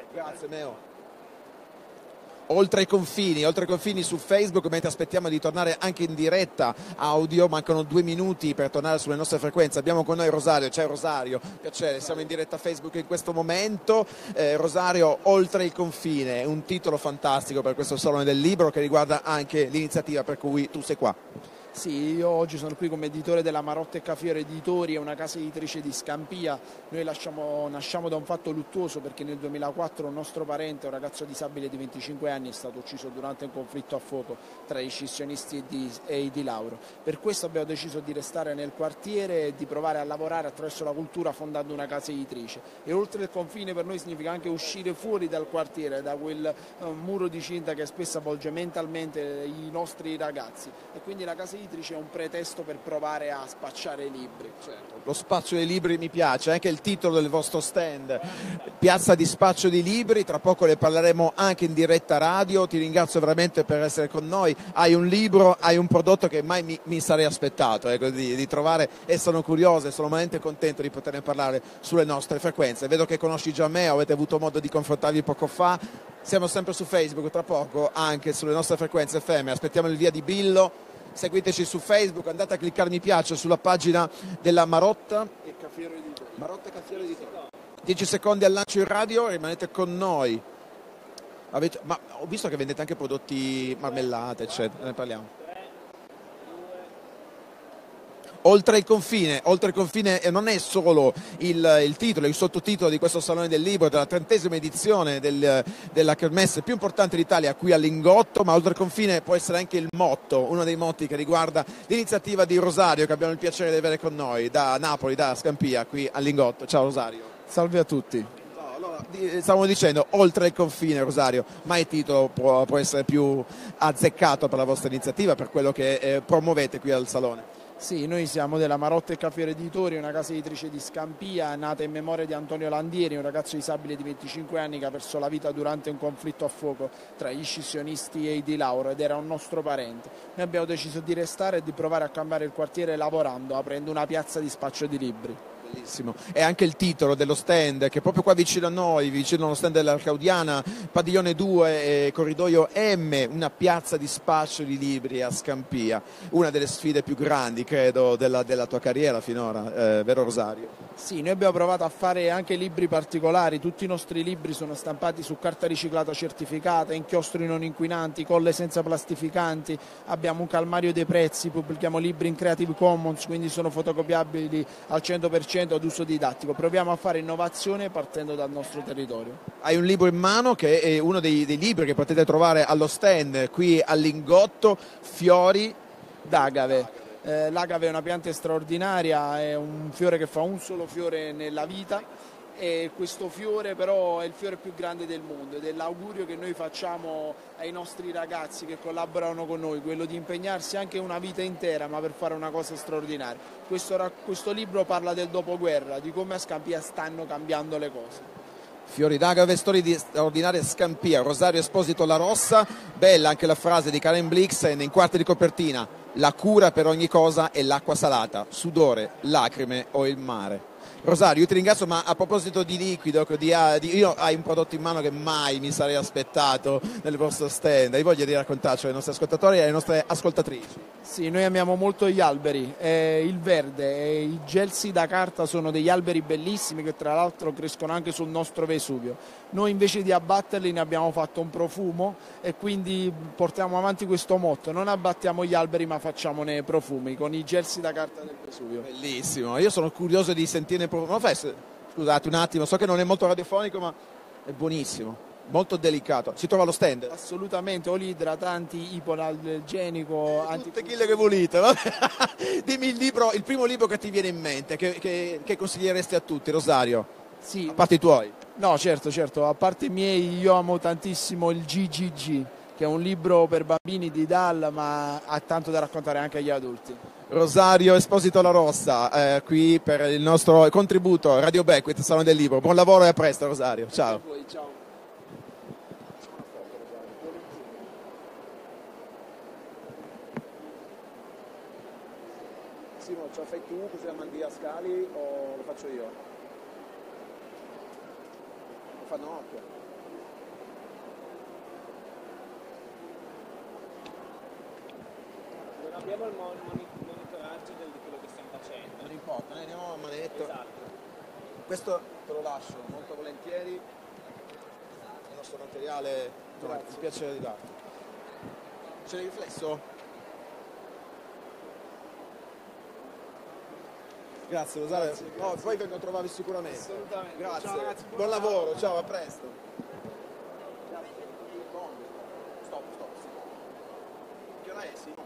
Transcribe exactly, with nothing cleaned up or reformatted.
Grazie Meo. Oltre i confini, oltre i confini su Facebook, mentre aspettiamo di tornare anche in diretta audio, mancano due minuti per tornare sulle nostre frequenze. Abbiamo con noi Rosario, ciao Rosario, piacere, siamo in diretta Facebook in questo momento. Eh, Rosario, Oltre il confine, un titolo fantastico per questo Salone del Libro che riguarda anche l'iniziativa per cui tu sei qua. Sì, io oggi sono qui come editore della Marotta e Cafiero Editori, è una casa editrice di Scampia. Noi lasciamo, nasciamo da un fatto luttuoso perché nel duemilaquattro un nostro parente, un ragazzo disabile di venticinque anni, è stato ucciso durante un conflitto a fuoco tra i scissionisti e, di, e i di Lauro. Per questo abbiamo deciso di restare nel quartiere e di provare a lavorare attraverso la cultura fondando una casa editrice. E oltre il confine per noi significa anche uscire fuori dal quartiere, da quel uh, muro di cinta che spesso avvolge mentalmente i nostri ragazzi. E quindi la casa editrice è un pretesto per provare a spacciare i libri. Certo, lo spaccio dei libri mi piace, anche il titolo del vostro stand, Piazza di Spaccio di Libri, tra poco ne parleremo anche in diretta radio. Ti ringrazio veramente per essere con noi, hai un libro, hai un prodotto che mai mi, mi sarei aspettato ecco, di, di trovare, e sono curioso e sono veramente contento di poterne parlare sulle nostre frequenze. Vedo che conosci già me, avete avuto modo di confrontarvi poco fa, siamo sempre su Facebook, tra poco anche sulle nostre frequenze F M, aspettiamo il via di Billo. Seguiteci su Facebook, andate a cliccare mi piace sulla pagina della Marotta e Cafiero Editori. Marotta e Cafiero Editori. dieci secondi al lancio in radio, rimanete con noi. Avete, ma ho visto che vendete anche prodotti marmellate, eccetera, ne parliamo. Oltre il confine, oltre il confine non è solo il, il titolo, il sottotitolo di questo Salone del Libro, della trentesima edizione del, della kermesse più importante d'Italia qui a Lingotto, ma oltre il confine può essere anche il motto, uno dei motti che riguarda l'iniziativa di Rosario che abbiamo il piacere di avere con noi, da Napoli, da Scampia, qui a Lingotto. Ciao Rosario. Salve a tutti. Allora, stavamo dicendo, oltre il confine, Rosario, ma il titolo può, può essere più azzeccato per la vostra iniziativa, per quello che eh, promuovete qui al Salone? Sì, noi siamo della Marotta e Cafiero Editori, una casa editrice di Scampia, nata in memoria di Antonio Landieri, un ragazzo disabile di venticinque anni che ha perso la vita durante un conflitto a fuoco tra gli scissionisti e i di Lauro ed era un nostro parente. Noi abbiamo deciso di restare e di provare a cambiare il quartiere lavorando, aprendo una piazza di spaccio di libri. Bellissimo. E anche il titolo dello stand, che è proprio qua vicino a noi, vicino allo stand dell'Arcaudiana, Padiglione due, eh, Corridoio M, una piazza di spaccio di libri a Scampia, una delle sfide più grandi, credo, della, della tua carriera finora, eh, vero Rosario? Sì, noi abbiamo provato a fare anche libri particolari, tutti i nostri libri sono stampati su carta riciclata certificata, inchiostri non inquinanti, colle senza plastificanti, abbiamo un calmario dei prezzi, pubblichiamo libri in Creative Commons, quindi sono fotocopiabili al cento per cento ad uso didattico. Proviamo a fare innovazione partendo dal nostro territorio. Hai un libro in mano che è uno dei, dei libri che potete trovare allo stand qui a Lingotto, Fiori d'agave. Eh, l'agave è una pianta straordinaria, è un fiore che fa un solo fiore nella vita e questo fiore però è il fiore più grande del mondo ed è l'augurio che noi facciamo ai nostri ragazzi che collaborano con noi, quello di impegnarsi anche una vita intera ma per fare una cosa straordinaria. Questo, questo libro parla del dopoguerra, di come a Scampia stanno cambiando le cose. Fiori d'agave, storie di straordinaria Scampia, Rosario Esposito La Rossa, bella anche la frase di Karen Blixen in quarta di copertina, la cura per ogni cosa è l'acqua salata, sudore, lacrime o il mare. Rosario, io ti ringrazio, ma a proposito di liquido, di, di, io hai un prodotto in mano che mai mi sarei aspettato nel vostro stand, e voglio di raccontarcelo ai nostri ascoltatori e alle nostre ascoltatrici. Sì, noi amiamo molto gli alberi, eh, il verde, eh, i gelsi da carta sono degli alberi bellissimi che tra l'altro crescono anche sul nostro Vesuvio. Noi invece di abbatterli ne abbiamo fatto un profumo e quindi portiamo avanti questo motto, non abbattiamo gli alberi ma facciamone profumi con i gelsi da carta del Vesuvio. Bellissimo, io sono curioso di sentirne profumo. Scusate un attimo, so che non è molto radiofonico ma è buonissimo. Molto delicato. Si trova allo stand? Assolutamente, oli idratanti, ipoallergenico, anti... tutte quelle che volete. Dimmi il libro, il primo libro che ti viene in mente, che, che, che consiglieresti a tutti, Rosario? Sì. A parte i tuoi. No, certo, certo, a parte i miei io amo tantissimo il G G G, che è un libro per bambini di Dal, ma ha tanto da raccontare anche agli adulti. Rosario Esposito La Rossa, eh, qui per il nostro contributo Radio Beckwith, Salone del Libro. Buon lavoro e a presto, Rosario. Ciao. A voi, ciao. Simo, ce la fai tu così la mandi a Scali o lo faccio io? Lo fanno occhio. abbiamo il mon- monitoraggio del- di quello che stiamo facendo. Non importa, noi andiamo a manetto. Esatto. Questo te lo lascio molto volentieri, il nostro materiale, no, è un piacere di darlo. C'è il riflesso? Grazie Rosario, Grazie, no, grazie. poi vengo a trovarvi sicuramente. Assolutamente. Grazie, Ciao, ragazzi, buon buon lavoro. lavoro, ciao, a presto. Stop, stop. Che ora è? Sì?